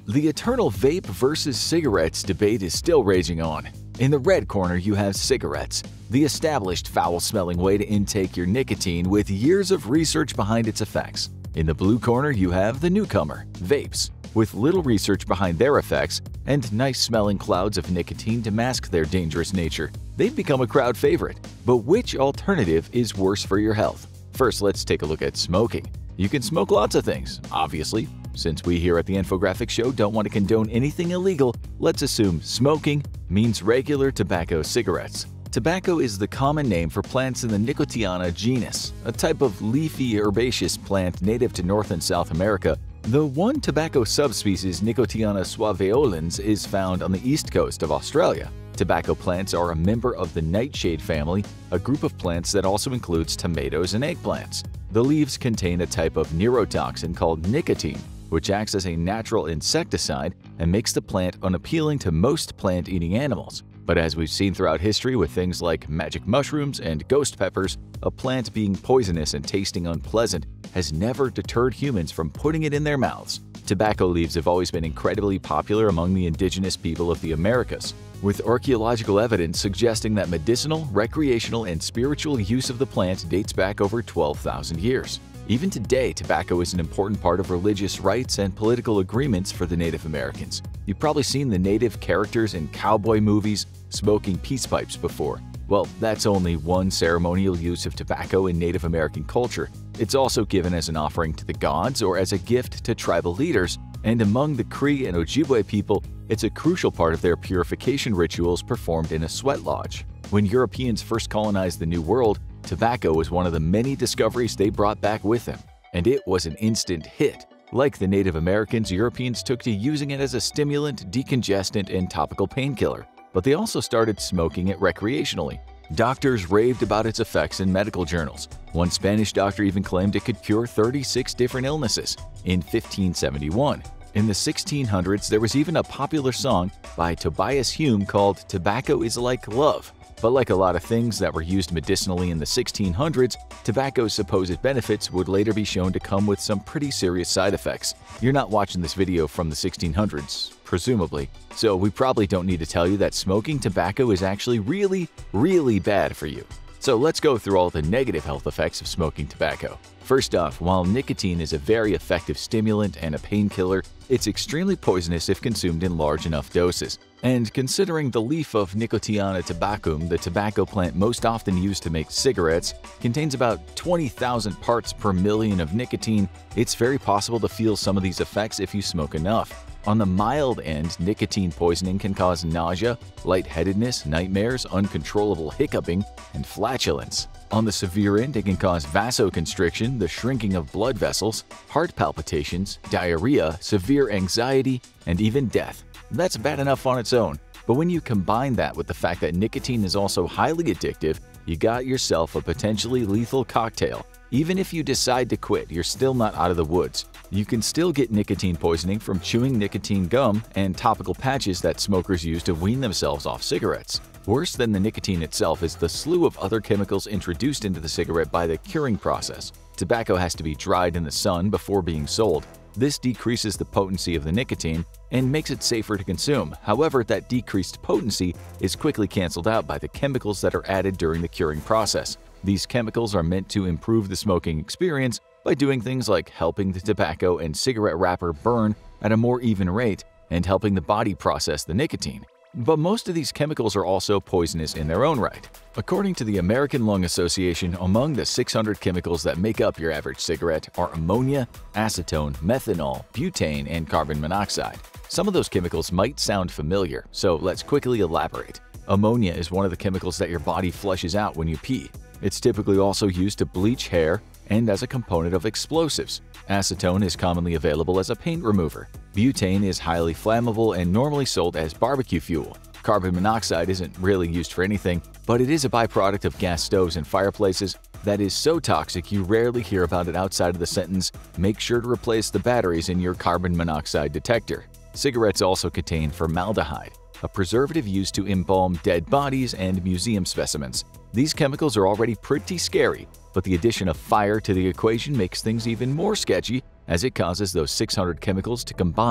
The eternal vape versus cigarettes debate is still raging on. In the red corner, you have cigarettes, the established foul-smelling way to intake your nicotine with years of research behind its effects. In the blue corner, you have the newcomer, vapes, with little research behind their effects and nice-smelling clouds of nicotine to mask their dangerous nature. They've become a crowd favorite. But which alternative is worse for your health? First, let's take a look at smoking. You can smoke lots of things, obviously. Since we here at the Infographics Show don't want to condone anything illegal, let's assume smoking means regular tobacco cigarettes. Tobacco is the common name for plants in the Nicotiana genus, a type of leafy herbaceous plant native to North and South America. The one tobacco subspecies, Nicotiana suaveolens, is found on the east coast of Australia. Tobacco plants are a member of the nightshade family, a group of plants that also includes tomatoes and eggplants. The leaves contain a type of neurotoxin called nicotine, which acts as a natural insecticide and makes the plant unappealing to most plant-eating animals. But as we've seen throughout history with things like magic mushrooms and ghost peppers, a plant being poisonous and tasting unpleasant has never deterred humans from putting it in their mouths. Tobacco leaves have always been incredibly popular among the indigenous people of the Americas, with archaeological evidence suggesting that medicinal, recreational, and spiritual use of the plant dates back over 12,000 years. Even today, tobacco is an important part of religious rites and political agreements for the Native Americans. You've probably seen the native characters in cowboy movies smoking peace pipes before. Well, that's only one ceremonial use of tobacco in Native American culture. It's also given as an offering to the gods or as a gift to tribal leaders, and among the Cree and Ojibwe people, it's a crucial part of their purification rituals performed in a sweat lodge. When Europeans first colonized the New World, tobacco was one of the many discoveries they brought back with them, and it was an instant hit. Like the Native Americans, Europeans took to using it as a stimulant, decongestant, and topical painkiller, but they also started smoking it recreationally. Doctors raved about its effects in medical journals. One Spanish doctor even claimed it could cure 36 different illnesses in 1571. In the 1600s, there was even a popular song by Tobias Hume called "Tobacco is Like Love." But like a lot of things that were used medicinally in the 1600s, tobacco's supposed benefits would later be shown to come with some pretty serious side effects. You're not watching this video from the 1600s, presumably, so we probably don't need to tell you that smoking tobacco is actually really bad for you. So let's go through all the negative health effects of smoking tobacco. First off, while nicotine is a very effective stimulant and a painkiller, it's extremely poisonous if consumed in large enough doses. And considering the leaf of Nicotiana tabacum, the tobacco plant most often used to make cigarettes, contains about 20,000 parts per million of nicotine, it's very possible to feel some of these effects if you smoke enough. On the mild end, nicotine poisoning can cause nausea, lightheadedness, nightmares, uncontrollable hiccuping, and flatulence. On the severe end, it can cause vasoconstriction, the shrinking of blood vessels, heart palpitations, diarrhea, severe anxiety, and even death. That's bad enough on its own, but when you combine that with the fact that nicotine is also highly addictive, you got yourself a potentially lethal cocktail. Even if you decide to quit, you're still not out of the woods. You can still get nicotine poisoning from chewing nicotine gum and topical patches that smokers use to wean themselves off cigarettes. Worse than the nicotine itself is the slew of other chemicals introduced into the cigarette by the curing process. Tobacco has to be dried in the sun before being sold. This decreases the potency of the nicotine and makes it safer to consume. However, that decreased potency is quickly canceled out by the chemicals that are added during the curing process. These chemicals are meant to improve the smoking experience by doing things like helping the tobacco and cigarette wrapper burn at a more even rate and helping the body process the nicotine. But most of these chemicals are also poisonous in their own right. According to the American Lung Association, among the 600 chemicals that make up your average cigarette are ammonia, acetone, methanol, butane, and carbon monoxide. Some of those chemicals might sound familiar, so let's quickly elaborate. Ammonia is one of the chemicals that your body flushes out when you pee. It's typically also used to bleach hair and as a component of explosives. Acetone is commonly available as a paint remover. Butane is highly flammable and normally sold as barbecue fuel. Carbon monoxide isn't really used for anything, but it is a byproduct of gas stoves and fireplaces that is so toxic you rarely hear about it outside of the sentence, "Make sure to replace the batteries in your carbon monoxide detector." Cigarettes also contain formaldehyde, a preservative used to embalm dead bodies and museum specimens. These chemicals are already pretty scary, but the addition of fire to the equation makes things even more sketchy as it causes those 600 chemicals to combine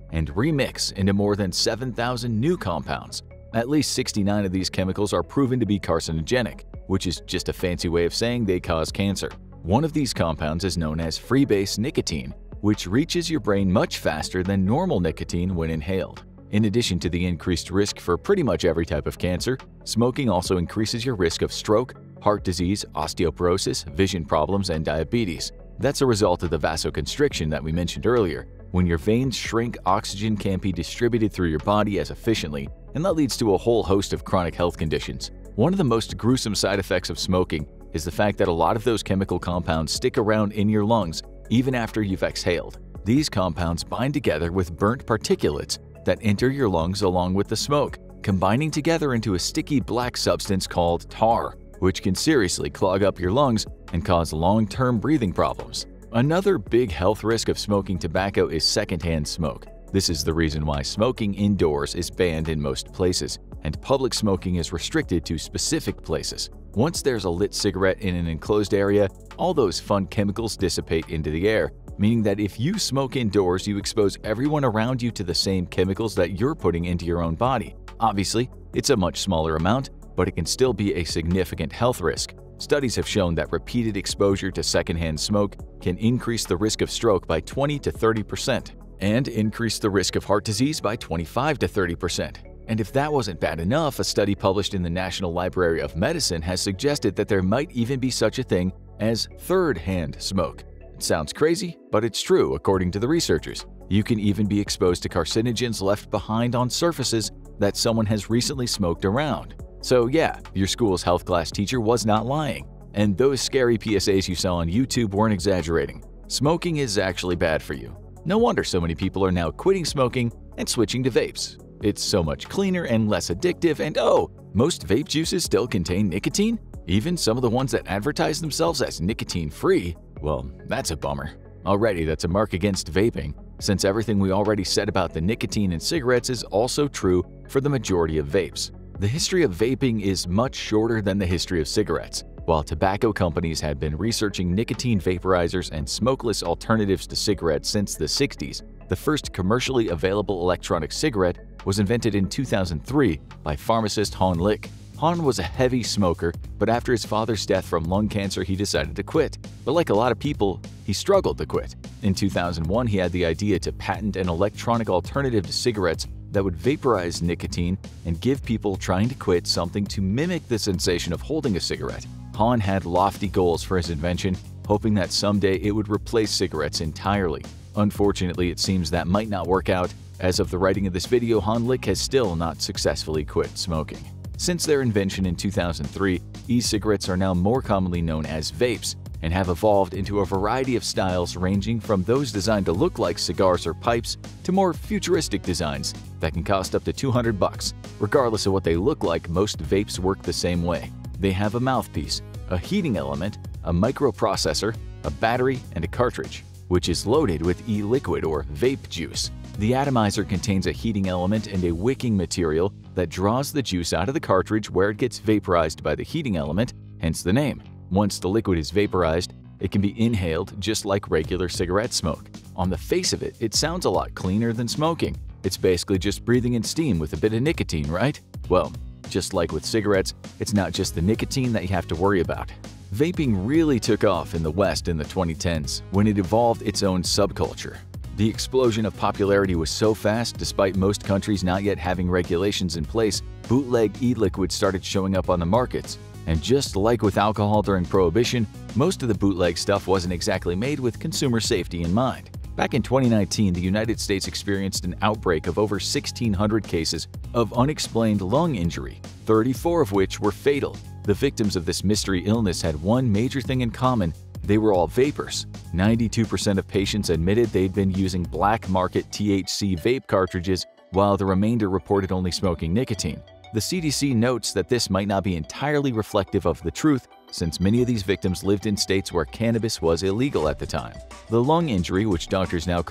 and remix into more than 7,000 new compounds. At least 69 of these chemicals are proven to be carcinogenic, which is just a fancy way of saying they cause cancer. One of these compounds is known as freebase nicotine, which reaches your brain much faster than normal nicotine when inhaled. In addition to the increased risk for pretty much every type of cancer, smoking also increases your risk of stroke, heart disease, osteoporosis, vision problems, and diabetes. That's a result of the vasoconstriction that we mentioned earlier. When your veins shrink, oxygen can't be distributed through your body as efficiently, and that leads to a whole host of chronic health conditions. One of the most gruesome side effects of smoking is the fact that a lot of those chemical compounds stick around in your lungs even after you've exhaled. These compounds bind together with burnt particulates that enter your lungs along with the smoke, combining together into a sticky black substance called tar, which can seriously clog up your lungs and cause long-term breathing problems. Another big health risk of smoking tobacco is secondhand smoke. This is the reason why smoking indoors is banned in most places, and public smoking is restricted to specific places. Once there's a lit cigarette in an enclosed area, all those fun chemicals dissipate into the air, meaning that if you smoke indoors, you expose everyone around you to the same chemicals that you're putting into your own body. Obviously, it's a much smaller amount, but it can still be a significant health risk. Studies have shown that repeated exposure to secondhand smoke can increase the risk of stroke by 20 to 30% and increase the risk of heart disease by 25 to 30%. And if that wasn't bad enough, a study published in the National Library of Medicine has suggested that there might even be such a thing as third-hand smoke. It sounds crazy, but it's true according to the researchers. You can even be exposed to carcinogens left behind on surfaces that someone has recently smoked around. So yeah, your school's health class teacher was not lying, and those scary PSAs you saw on YouTube weren't exaggerating. Smoking is actually bad for you. No wonder so many people are now quitting smoking and switching to vapes. It's so much cleaner and less addictive, and oh, most vape juices still contain nicotine? Even some of the ones that advertise themselves as nicotine-free? Well, that's a bummer. Already, that's a mark against vaping, since everything we already said about the nicotine in cigarettes is also true for the majority of vapes. The history of vaping is much shorter than the history of cigarettes. While tobacco companies had been researching nicotine vaporizers and smokeless alternatives to cigarettes since the 60s, the first commercially available electronic cigarette was invented in 2003 by pharmacist Han Lick. Han was a heavy smoker, but after his father's death from lung cancer, he decided to quit. But like a lot of people, he struggled to quit. In 2001, he had the idea to patent an electronic alternative to cigarettes that would vaporize nicotine and give people trying to quit something to mimic the sensation of holding a cigarette. Han had lofty goals for his invention, hoping that someday it would replace cigarettes entirely. Unfortunately, it seems that might not work out. As of the writing of this video, Han Lick has still not successfully quit smoking. Since their invention in 2003, e-cigarettes are now more commonly known as vapes and have evolved into a variety of styles ranging from those designed to look like cigars or pipes to more futuristic designs that can cost up to $200. Regardless of what they look like, most vapes work the same way. They have a mouthpiece, a heating element, a microprocessor, a battery, and a cartridge, which is loaded with e-liquid or vape juice. The atomizer contains a heating element and a wicking material that draws the juice out of the cartridge where it gets vaporized by the heating element, hence the name. Once the liquid is vaporized, it can be inhaled just like regular cigarette smoke. On the face of it, it sounds a lot cleaner than smoking. It's basically just breathing in steam with a bit of nicotine, right? Well, just like with cigarettes, it's not just the nicotine that you have to worry about. Vaping really took off in the West in the 2010s when it evolved its own subculture. The explosion of popularity was so fast, despite most countries not yet having regulations in place, bootleg e-liquids started showing up on the markets. And just like with alcohol during Prohibition, most of the bootleg stuff wasn't exactly made with consumer safety in mind. Back in 2019, the United States experienced an outbreak of over 1,600 cases of unexplained lung injury, 34 of which were fatal. The victims of this mystery illness had one major thing in common: they were all vapers. 92% of patients admitted they'd been using black market THC vape cartridges, while the remainder reported only smoking nicotine. The CDC notes that this might not be entirely reflective of the truth, since many of these victims lived in states where cannabis was illegal at the time. The lung injury, which doctors now call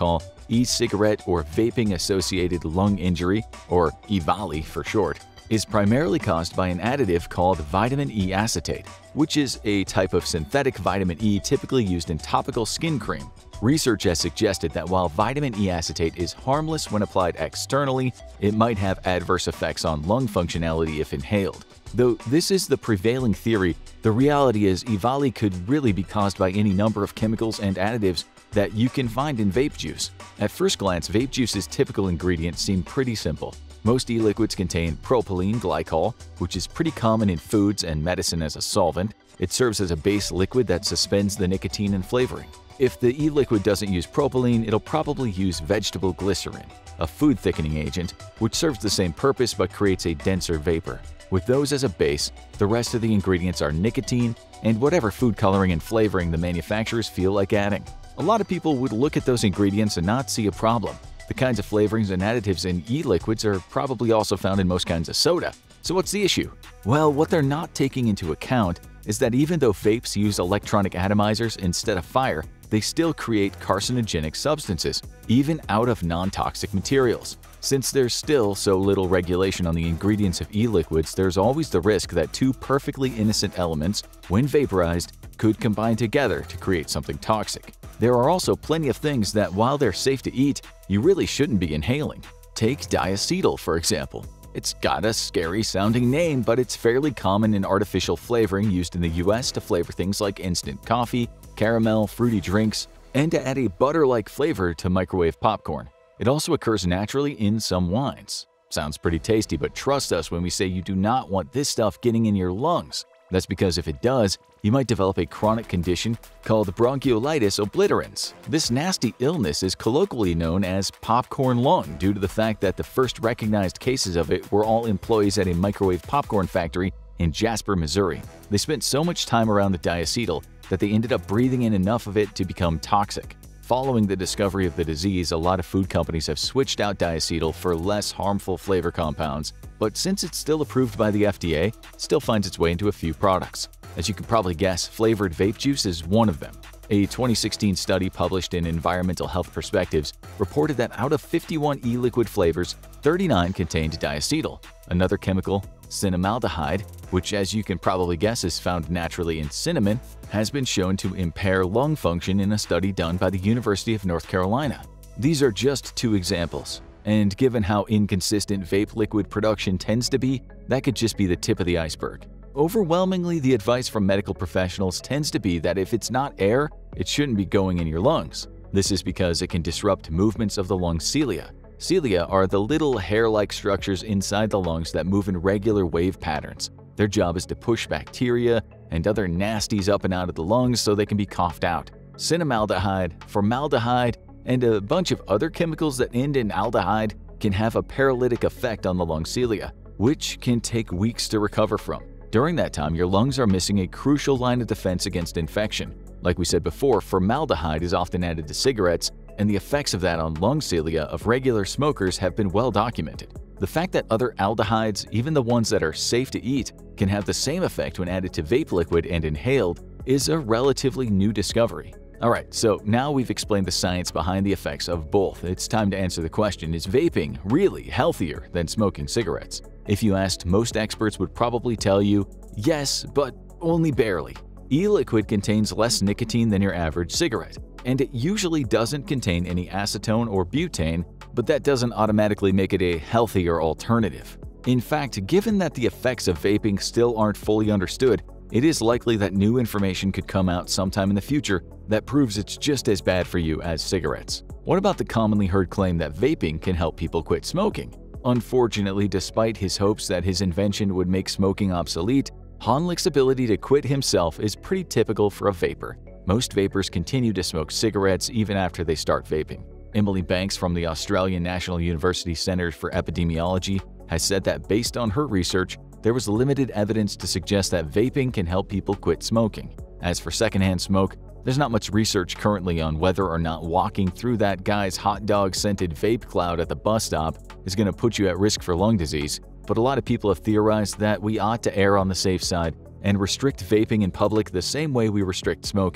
E-cigarette or vaping-associated lung injury, or EVALI for short, is primarily caused by an additive called vitamin E acetate, which is a type of synthetic vitamin E typically used in topical skin cream. Research has suggested that while vitamin E acetate is harmless when applied externally, it might have adverse effects on lung functionality if inhaled. Though this is the prevailing theory, the reality is EVALI could really be caused by any number of chemicals and additives that you can find in vape juice. At first glance, vape juice's typical ingredients seem pretty simple. Most e-liquids contain propylene glycol, which is pretty common in foods and medicine as a solvent. It serves as a base liquid that suspends the nicotine and flavoring. If the e-liquid doesn't use propylene, it'll probably use vegetable glycerin, a food thickening agent, which serves the same purpose but creates a denser vapor. With those as a base, the rest of the ingredients are nicotine and whatever food coloring and flavoring the manufacturers feel like adding. A lot of people would look at those ingredients and not see a problem. The kinds of flavorings and additives in e-liquids are probably also found in most kinds of soda. So what's the issue? Well, what they're not taking into account is that even though vapes use electronic atomizers instead of fire, they still create carcinogenic substances, even out of non-toxic materials. Since there's still so little regulation on the ingredients of e-liquids, there's always the risk that two perfectly innocent elements, when vaporized, could combine together to create something toxic. There are also plenty of things that, while they're safe to eat, you really shouldn't be inhaling. Take diacetyl, for example. It's got a scary-sounding name, but it's fairly common in artificial flavoring used in the US to flavor things like instant coffee, caramel, fruity drinks, and to add a butter-like flavor to microwave popcorn. It also occurs naturally in some wines. Sounds pretty tasty, but trust us when we say you do not want this stuff getting in your lungs. That's because if it does, you might develop a chronic condition called bronchiolitis obliterans. This nasty illness is colloquially known as popcorn lung due to the fact that the first recognized cases of it were all employees at a microwave popcorn factory in Jasper, Missouri. They spent so much time around the diacetyl that they ended up breathing in enough of it to become toxic. Following the discovery of the disease, a lot of food companies have switched out diacetyl for less harmful flavor compounds, but since it's still approved by the FDA, it still finds its way into a few products. As you can probably guess, flavored vape juice is one of them. A 2016 study published in Environmental Health Perspectives reported that out of 51 e-liquid flavors, 39 contained diacetyl, another chemical, cinnamaldehyde, which as you can probably guess is found naturally in cinnamon, has been shown to impair lung function in a study done by the University of North Carolina. These are just two examples, and given how inconsistent vape liquid production tends to be, that could just be the tip of the iceberg. Overwhelmingly, the advice from medical professionals tends to be that if it's not air, it shouldn't be going in your lungs. This is because it can disrupt movements of the lung cilia. Cilia are the little hair-like structures inside the lungs that move in regular wave patterns. Their job is to push bacteria and other nasties up and out of the lungs so they can be coughed out. Cinnamaldehyde, formaldehyde, and a bunch of other chemicals that end in aldehyde can have a paralytic effect on the lung cilia, which can take weeks to recover from. During that time, your lungs are missing a crucial line of defense against infection. Like we said before, formaldehyde is often added to cigarettes, and the effects of that on lung cilia of regular smokers have been well documented. The fact that other aldehydes, even the ones that are safe to eat, can have the same effect when added to vape liquid and inhaled is a relatively new discovery. Alright, so now we've explained the science behind the effects of both. It's time to answer the question, is vaping really healthier than smoking cigarettes? If you asked, most experts would probably tell you, yes, but only barely. E-liquid contains less nicotine than your average cigarette, and it usually doesn't contain any acetone or butane, but that doesn't automatically make it a healthier alternative. In fact, given that the effects of vaping still aren't fully understood, it is likely that new information could come out sometime in the future that proves it's just as bad for you as cigarettes. What about the commonly heard claim that vaping can help people quit smoking? Unfortunately, despite his hopes that his invention would make smoking obsolete, Honlick's ability to quit himself is pretty typical for a vapor. Most vapors continue to smoke cigarettes even after they start vaping. Emily Banks from the Australian National University Centre for Epidemiology has said that based on her research, there was limited evidence to suggest that vaping can help people quit smoking. As for secondhand smoke, there's not much research currently on whether or not walking through that guy's hot dog-scented vape cloud at the bus stop is going to put you at risk for lung disease, but a lot of people have theorized that we ought to err on the safe side and restrict vaping in public the same way we restrict smoking.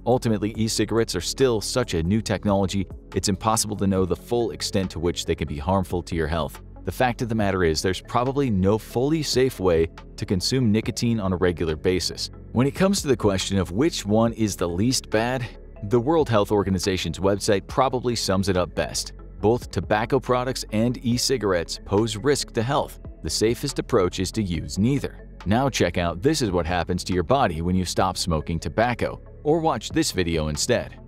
Ultimately, e-cigarettes are still such a new technology, it's impossible to know the full extent to which they can be harmful to your health. The fact of the matter is, there's probably no fully safe way to consume nicotine on a regular basis. When it comes to the question of which one is the least bad, the World Health Organization's website probably sums it up best. Both tobacco products and e-cigarettes pose risk to health. The safest approach is to use neither. Now check out This Is What Happens to Your Body When You Stop Smoking Tobacco, or watch this video instead.